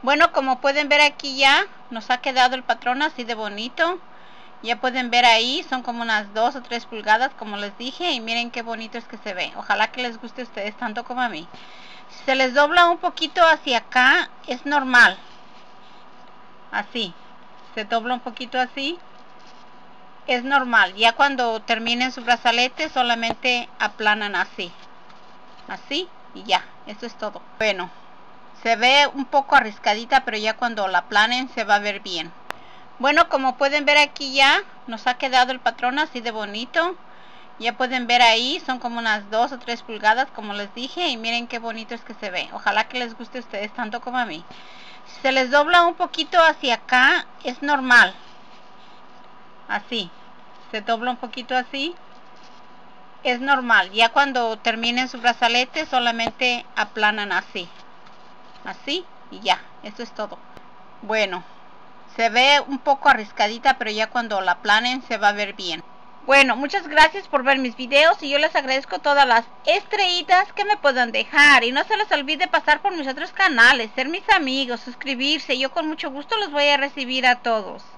Bueno, como pueden ver aquí ya nos ha quedado el patrón así de bonito. Ya pueden ver ahí, son como unas 2 o 3 pulgadas como les dije, y miren qué bonito es que se ve. Ojalá que les guste a ustedes tanto como a mí. Si se les dobla un poquito hacia acá, es normal. Así, se dobla un poquito así, es normal. Ya cuando terminen su brazalete solamente aplanan así, así y ya, eso es todo. Bueno, se ve un poco arriscadita, pero ya cuando la aplanen se va a ver bien. Bueno, como pueden ver aquí ya nos ha quedado el patrón así de bonito. Ya pueden ver ahí, son como unas 2 o 3 pulgadas como les dije, y miren qué bonito es que se ve. Ojalá que les guste a ustedes tanto como a mí. Si se les dobla un poquito hacia acá, es normal. Así, se dobla un poquito así, es normal. Ya cuando terminen su brazalete solamente aplanan así, así y ya, eso es todo. Bueno, se ve un poco arriscadita, pero ya cuando la aplanen se va a ver bien. Bueno, muchas gracias por ver mis videos y yo les agradezco todas las estrellitas que me puedan dejar. Y no se les olvide pasar por mis otros canales, ser mis amigos, suscribirse. Yo con mucho gusto los voy a recibir a todos.